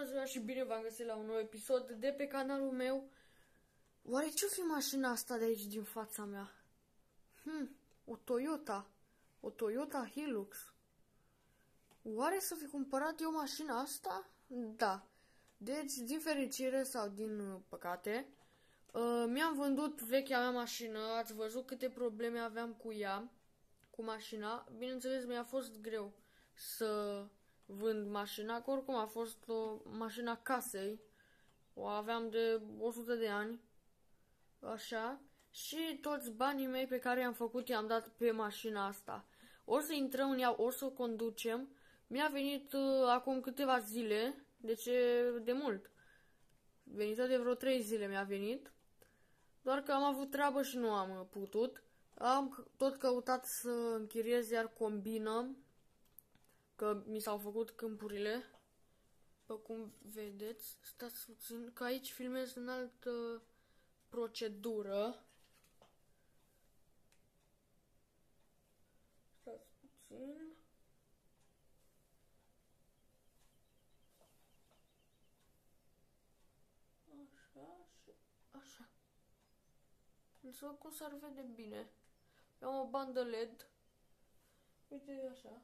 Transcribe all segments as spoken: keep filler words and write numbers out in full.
ziua și bine v-am găsit la un nou episod de pe canalul meu. Oare ce-o fi mașina asta de aici din fața mea? Hmm, o Toyota. O Toyota Hilux. Oare să fi cumpărat eu mașina asta? Da. Deci, din fericire sau din păcate, uh, mi-am vândut vechea mea mașină. Ați văzut câte probleme aveam cu ea, cu mașina. Bineînțeles, mi-a fost greu să vând mașina, că oricum a fost o mașina casei. O aveam de o sută de ani. Așa. Și toți banii mei pe care i-am făcut i-am dat pe mașina asta. O să intrăm în ea, o să o conducem. Mi-a venit uh, acum câteva zile, deci de mult. Venită de vreo trei zile mi-a venit. Doar că am avut treabă și nu am putut. Am tot căutat să închiriez iar combină, că mi s-au făcut câmpurile. După cum vedeți, stați puțin, că aici filmez în altă procedură. Stați puțin. Așa și așa. Să văd cum s-ar vede bine. Am o bandă L E D. Uite așa.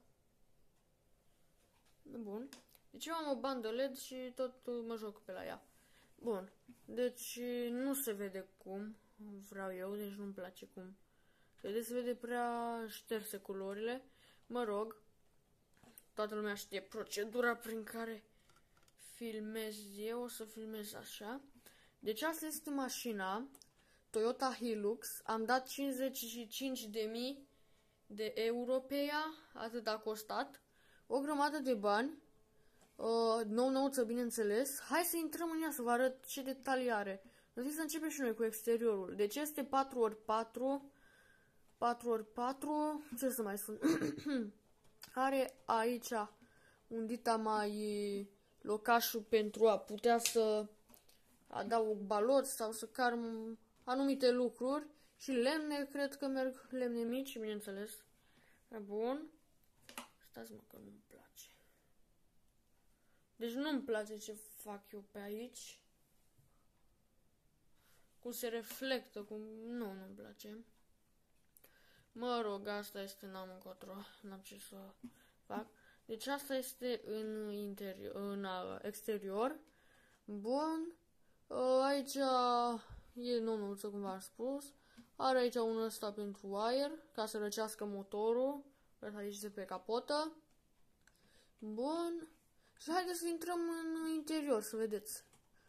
Bun. Deci eu am o bandă L E D și tot mă joc pe la ea. Bun. Deci nu se vede cum vreau eu, deci nu-mi place cum. Vedeți, se vede prea șterse culorile. Mă rog, toată lumea știe procedura prin care filmez eu, o să filmez așa. Deci asta este mașina Toyota Hilux. Am dat cincizeci și cinci de mii de euro pe ea, atât a costat. O grămadă de bani. Uh, nou-nouță, bineînțeles. Hai să intrăm în ea să vă arăt ce detalii are. Întâi să începem și noi cu exteriorul. Deci este patru ori patru. patru ori patru. Ce să mai spun? Are aici un dita mai locașul pentru a putea să adaug baloți sau să car anumite lucruri. Și lemne, cred că merg lemne mici, bineînțeles. Bun. Stați mă că nu-mi place. Deci nu-mi place ce fac eu pe aici. Cum se reflectă, cum... Nu, nu-mi place. Mă rog, asta este, n-am încotro, n-am ce să fac. Deci asta este în interior, în exterior. Bun. Aici e nouă-nouță, cum v-am spus. Are aici un ăsta pentru aer, ca să răcească motorul. Aici de pe capotă. Bun. Și haideți să intrăm în interior, să vedeți.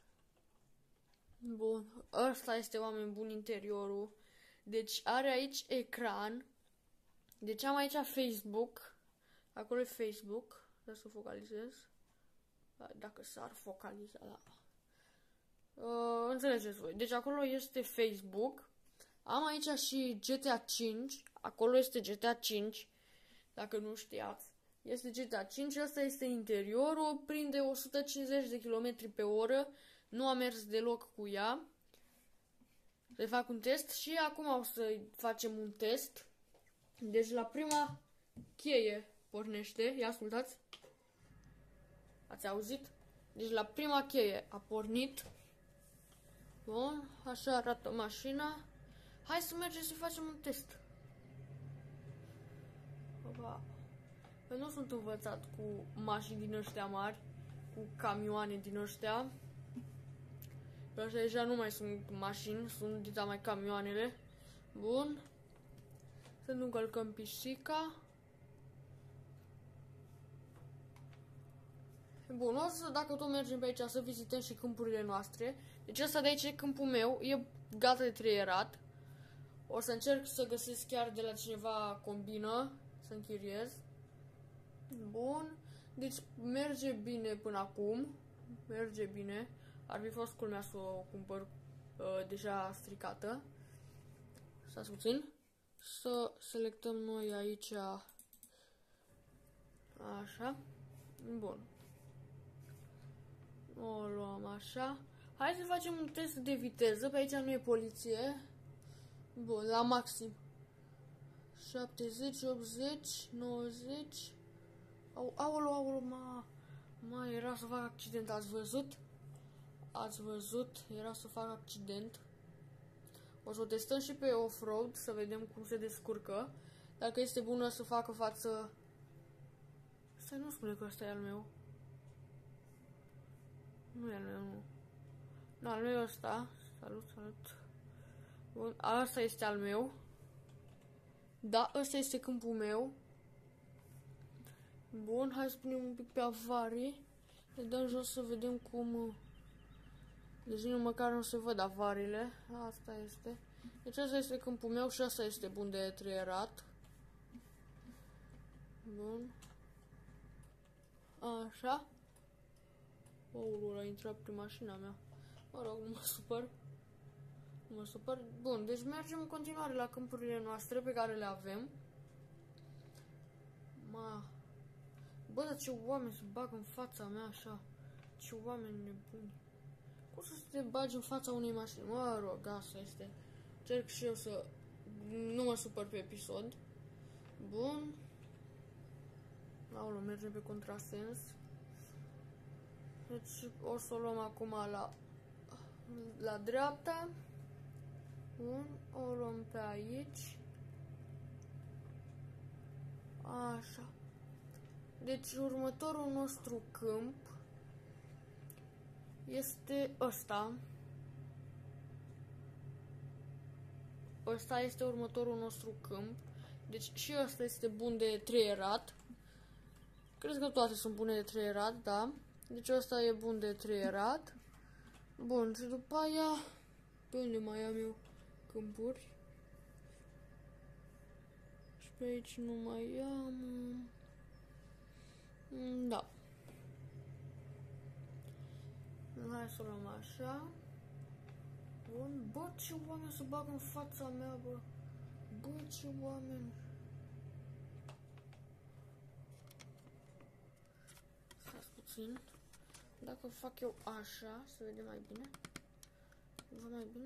Bun. Ăsta este, oameni buni, interiorul. Deci are aici ecran. Deci am aici Facebook. Acolo e Facebook. Vreau să focalizez. Dacă s-ar focaliza, da. Uh, înțelegeți voi. Deci acolo este Facebook. Am aici și G T A cinci. Acolo este G T A cinci. Dacă nu știați. Este G T A cinci, ăsta este interiorul, prinde o sută cincizeci de kilometri pe oră, nu a mers deloc cu ea. Să fac un test și acum o să facem un test. Deci la prima cheie pornește, ia ascultați. Ați auzit? Deci la prima cheie a pornit. Bun, așa arată mașina. Hai să mergem să facem un test. Opa. Că nu sunt învățat cu mașini din ăștia mari, cu camioane din ăștia. Pe ăștia deja nu mai sunt mașini, sunt dita mai camioanele. Bun. Să nu încălcăm pisica. Bun, o să, dacă tot mergem pe aici, să vizităm și câmpurile noastre. Deci ăsta de aici e câmpul meu, e gata de treierat. O să încerc să găsesc chiar de la cineva combină, să închiriez. Bun, deci merge bine până acum, merge bine, ar fi fost culmea să o cumpăr uh, deja stricată. Stați puțin, să selectăm noi aici, așa, bun, o luăm așa. Hai să facem un test de viteză, pe aici nu e poliție, bun, la maxim, șaptezeci, optzeci, nouăzeci... Au, aolo, aolo, ma... Mai era să fac accident, ați văzut? Ați văzut? Era să fac accident. O să o testăm și pe off-road, să vedem cum se descurcă. Dacă este bună să facă față... Stai, nu spune că ăsta e al meu. Nu e al meu, nu. Nu, al meu e ăsta. Salut, salut. Bun, asta este al meu. Da, ăsta este câmpul meu. Bun, hai să punem un pic pe avarii. Le dăm jos să vedem cum... Deci nu măcar nu se văd avariile. Asta este. Deci asta este câmpul meu și asta este bun de trăierat. Bun. Așa. Oulu, a intrat prin mașina mea. Mă rog, nu mă supăr. Nu mă supăr. Bun, deci mergem în continuare la câmpurile noastre pe care le avem. Ma... Bă, dar ce oameni se bag în fața mea așa. Ce oameni nebuni. Cum să te bagi în fața unei mașini? Mă rog, asta este. Încerc și eu să nu mă supăr pe episod. Bun. Aolo, mergem pe contrasens. Deci o să o luăm acum la, la dreapta. Bun. O luăm pe aici. Așa. Deci următorul nostru câmp este ăsta. Ăsta este următorul nostru câmp. Deci și ăsta este bun de trăierat. Cred că toate sunt bune de trăierat, da. Deci ăsta e bun de trăierat. Bun, și după aia... Pe unde mai am eu câmpuri? Și pe aici nu mai am... Da. Hai să o luăm așa. Bun. Bă, ce oameni să bag în fața mea, bă. Bă, ce oameni. Stați puțin. Dacă fac eu așa, să vedem mai bine. Văd mai bine?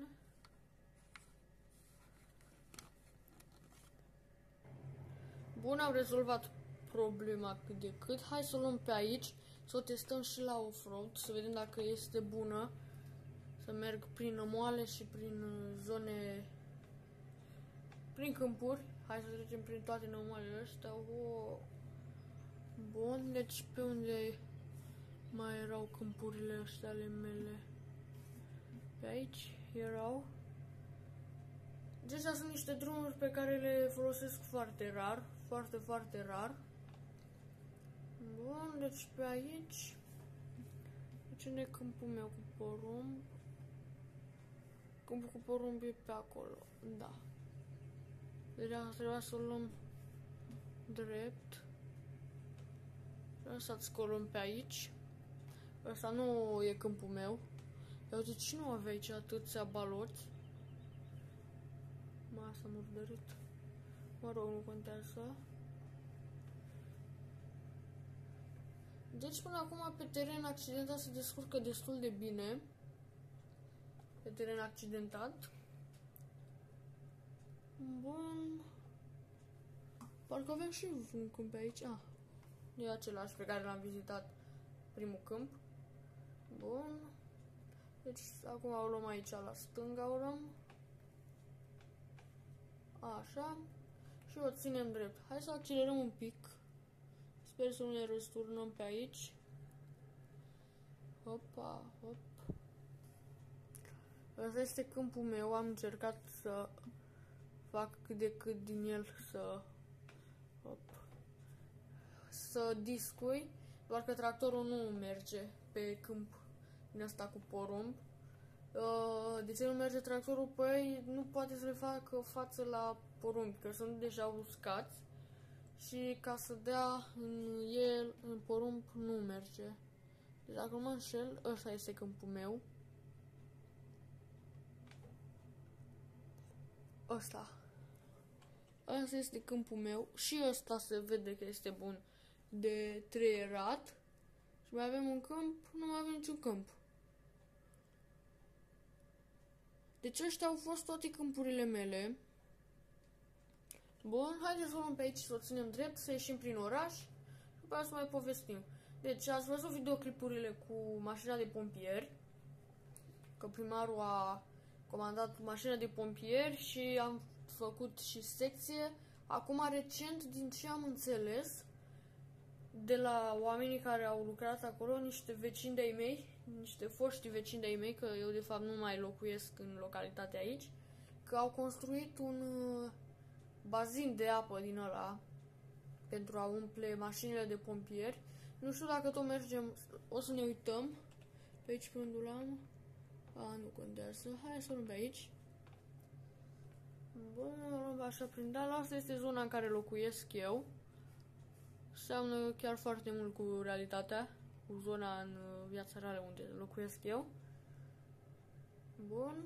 Bun, am rezolvat problema cât de cât. Hai să o luăm pe aici, să o testăm și la off-road, să vedem dacă este bună. Să merg prin moale și prin zone, prin câmpuri. Hai să trecem prin toate nămoalele astea. O... Bun, deci pe unde mai erau câmpurile astea ale mele? Pe aici erau. Deci astea sunt niște drumuri pe care le folosesc foarte rar. Foarte, foarte rar. Bun, deci pe aici. Deci unde e câmpul meu cu porumb? Câmpul cu porumb e pe acolo, da. Deci trebuia să o luăm drept. Lăsați că o luăm pe aici. Ăsta nu e câmpul meu. Dar uite, ce nu avea aici atâția baloți? Mă, s-a murdărit. Mă rog, nu contează. Deci până acum pe teren accidentat se descurcă destul de bine. Pe teren accidentat. Bun. Parcă avem și un câmp pe aici. Ah, e același pe care l-am vizitat. Primul câmp. Bun. Deci acum o luăm aici la stânga, o luăm. Așa. Și o ținem drept. Hai să accelerăm un pic. Sper să nu ne răsturnăm pe aici. Hopa, hop. Asta este câmpul meu. Am încercat să fac cât de cât din el să hop, să discui. Doar că tractorul nu merge pe câmp din asta cu porumb. De ce nu merge tractorul? Păi nu poate să le facă față la porumbi, că sunt deja uscați. Și ca să dea în el, în porumb, nu merge. Deci dacă nu mă înșel, ăsta este câmpul meu. Ăsta. Ăsta este câmpul meu. Și ăsta se vede că este bun de trăierat. Și mai avem un câmp, nu mai avem niciun câmp. Deci ăștia au fost toate câmpurile mele. Bun, haideți să o luăm pe aici, să o ținem drept, să ieșim prin oraș și după aceea să mai povestim. Deci ați văzut videoclipurile cu mașina de pompieri, că primarul a comandat mașina de pompieri și am făcut și secție. Acum, recent, din ce am înțeles de la oamenii care au lucrat acolo, niște vecini de-ai mei, niște foști vecini de-ai mei, că eu de fapt nu mai locuiesc în localitatea aici, că au construit un uh, bazin de apă din ăla pentru a umple mașinile de pompieri. Nu știu dacă tot mergem, o să ne uităm pe aici pe unde l-am. A, nu contează. Hai să luăm pe aici. Bun, luăm așa prin deal. Asta este zona în care locuiesc eu. Seamănă chiar foarte mult cu realitatea, cu zona în viața reală unde locuiesc eu. Bun.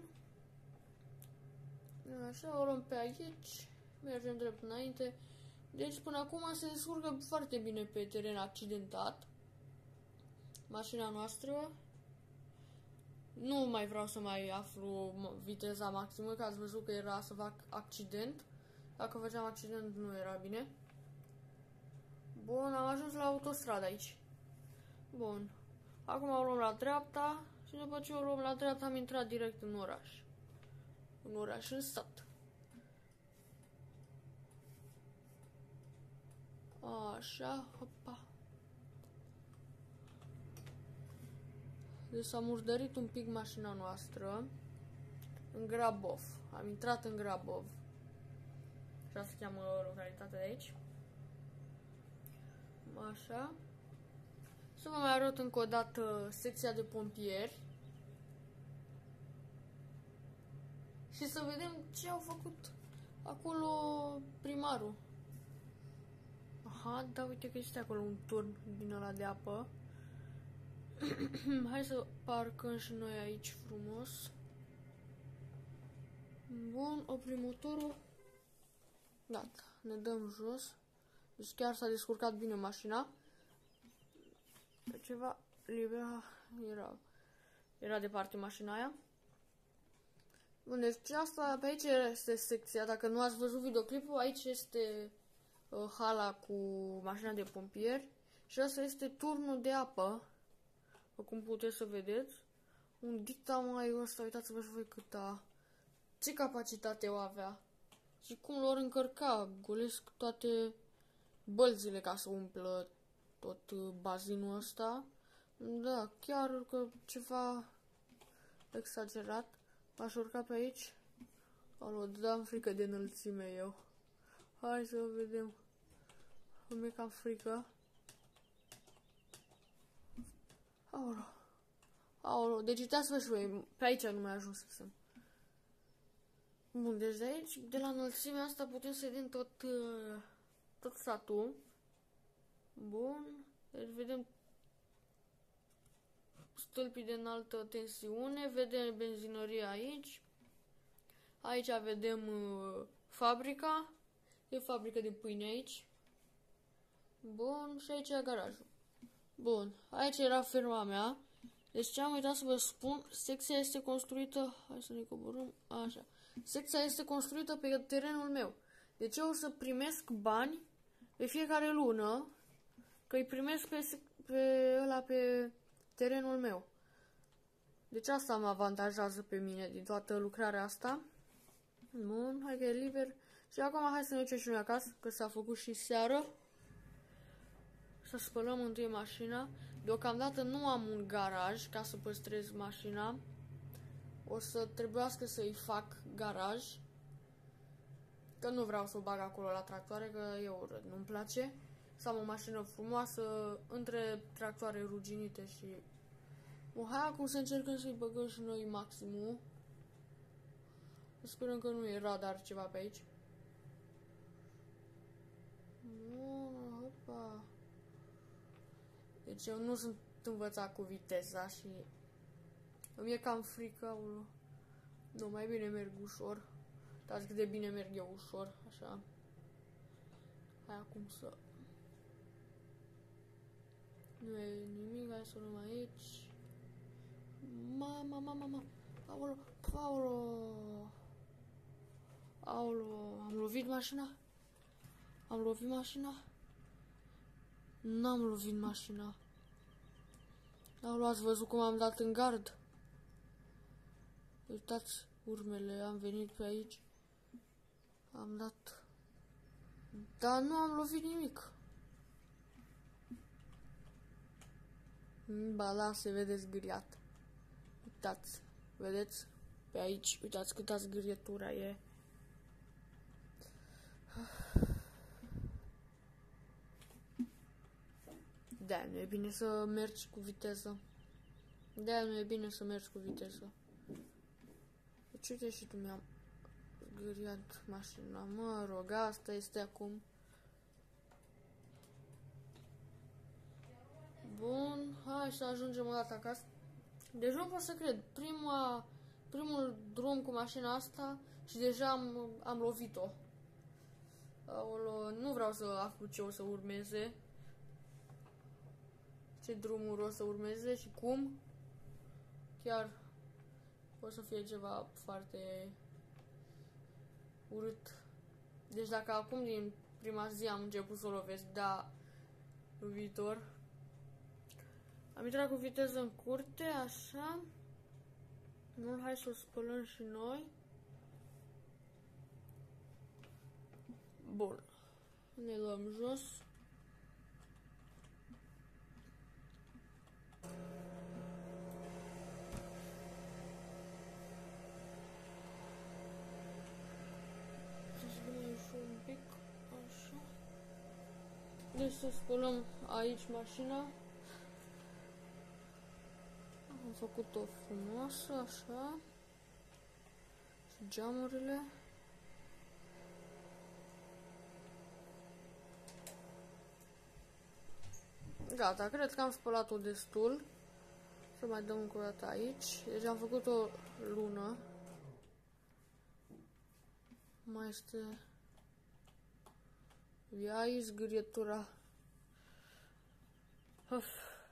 Așa, o luăm pe aici. Mergem drept înainte. Deci până acum se descurcă foarte bine pe teren accidentat. Mașina noastră. Nu mai vreau să mai aflu viteza maximă, că ați văzut că era să fac accident. Dacă făceam accident nu era bine. Bun, am ajuns la autostradă aici. Bun. Acum o luăm la dreapta și după ce o luăm la dreapta am intrat direct în oraș. În oraș, în sat. Așa, hopa. Deci s-a murdărit un pic mașina noastră în Grabov. Am intrat în Grabov. Așa se cheamă localitatea de aici. Așa. Să vă mai arăt încă o dată secția de pompieri. Și să vedem ce au făcut acolo primarul. Aha, da, uite că este acolo un turn din ăla de apă. Hai să parcăm și noi aici frumos. Bun, oprim motorul. Gata, ne dăm jos. Deci chiar s-a descurcat bine mașina. Pe ceva libera era, era departe mașina aia. Bun, deci asta pe aici este secția. Dacă nu ați văzut videoclipul, aici este uh, hala cu mașina de pompieri. Și asta este turnul de apă. Cum puteți să vedeți. Un dita mai ăsta, uitați-vă și voi câta, ce capacitate o avea. Și cum lor încărca, golesc toate bălzile ca să umplă tot bazinul ăsta. Da, chiar că ceva exagerat. M-aș urca pe aici. Alo, dăm frică de înălțime eu. Hai să vedem. Îmi e cam frică. Aolo. Aolo, deci uitați-vă și voi, pe aici nu mai ajunsesem. Bun, deci de aici, de la înălțimea asta putem să vedem tot, tot satul. Bun, deci vedem stâlpii de înaltă tensiune, vedem benzinăria aici. Aici vedem uh, fabrica, e fabrică de pâine aici. Bun, și aici e garajul. Bun, aici era ferma mea. Deci ce am uitat să vă spun, secția este construită, hai să ne coborâm, așa. Secția este construită pe terenul meu. Deci eu o să primesc bani pe fiecare lună, că îi primesc pe, pe ăla pe terenul meu. Deci asta mă avantajează pe mine din toată lucrarea asta. Bun, hai că e liber. Și acum hai să ne ducem și noi acasă, că s-a făcut și seară. Să spălăm întâi mașina. Deocamdată nu am un garaj ca să păstrez mașina. O să trebuiască să-i fac garaj. Că nu vreau să o bag acolo la tractoare, că e urât, nu-mi place. Să am o mașină frumoasă între tractoare ruginite și... Bun, hai acum să încercăm să-i băgăm și noi maximul. Sperăm că nu e radar ceva pe aici. Bun, hopa. Deci eu nu sunt învățat cu viteza și îmi e cam frică. Nu, mai bine merg ușor. Uitați cât de bine merg eu ușor, așa. Hai acum să... Nu e nimic, hai să luăm aici. Mama, mama, mama. Aolo, aolo. Aolo, am lovit mașina? Am lovit mașina? N-am lovit mașina. Dar ați văzut cum am dat în gard? Uitați urmele, am venit pe aici. Am dat... Dar nu am lovit nimic. Ba da, se vede zgâriat. Uitați, vedeți? Pe aici, uitați câta zgârietura e. De-aia nu e bine să mergi cu viteză. De-aia nu e bine să mergi cu viteză. Deci uite și tu mi-am zgâriat mașina. Mă rog, asta este acum. Bun, hai să ajungem o dată acasă. Deci nu pot să cred. Prima, primul drum cu mașina asta și deja am, am lovit-o. Nu vreau să aflu ce o să urmeze. Ce drumuri o să urmeze și cum. Chiar o să fie ceva foarte urât. Deci dacă acum din prima zi am început să o lovesc, da, în viitor. Am intrat cu viteză în curte, așa. Nu, hai să o spălăm și noi. Bun. Ne luăm jos. Un pic, așa. Deci să spălăm aici mașina. Am făcut-o frumoasă, așa. Și geamurile. Gata, cred că am spălat-o destul. Să mai dăm încă o dată aici. Deci am făcut o lună. Mai este... Ia aici zgârietura. Uf.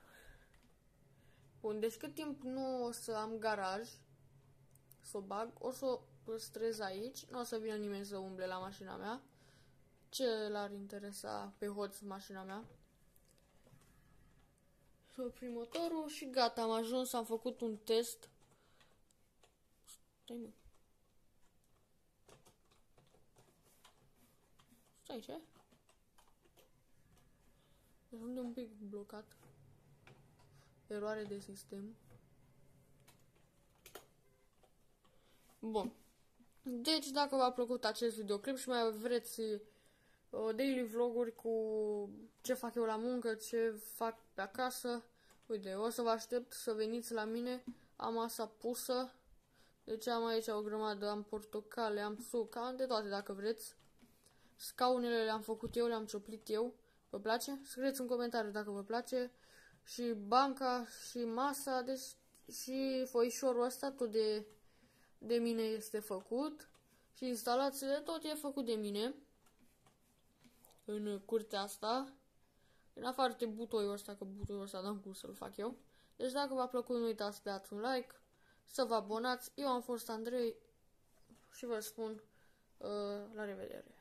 Bun, deci cât timp nu o să am garaj, să o bag, o să o păstrez aici. Nu o să vină nimeni să umble la mașina mea. Ce l-ar interesa pe hoț mașina mea? Să oprim motorul și gata, am ajuns, am făcut un test. Stai, mă. Stai, ce? Sunt un pic blocat. Eroare de sistem. Bun. Deci, dacă v-a plăcut acest videoclip și mai vreți uh, daily vloguri cu ce fac eu la muncă, ce fac pe acasă, uite, o să vă aștept să veniți la mine. Am masa pusă. Deci am aici o grămadă, am portocale, am suc, am de toate dacă vreți. Scaunele le-am făcut eu, le-am cioplit eu. Vă place? Scrieți în comentariu dacă vă place. Și banca și masa, deci și foișorul ăsta tot de, de mine este făcut. Și instalațiile tot e făcut de mine. În curtea asta. În afară de butoiul ăsta, că butoiul ăsta n-am cum să-l fac eu. Deci dacă v-a plăcut, nu uitați să dați un like, să vă abonați. Eu am fost Andrei și vă spun uh, la revedere.